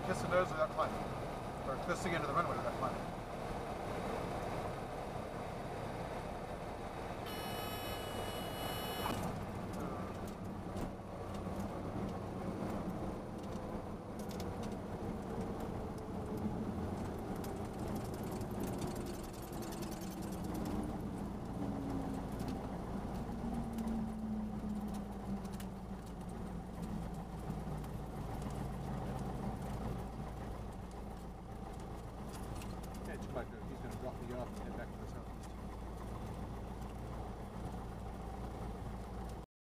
kiss the nose without climbing. Or twisting into the runway without climbing. He's going to drop me off and head back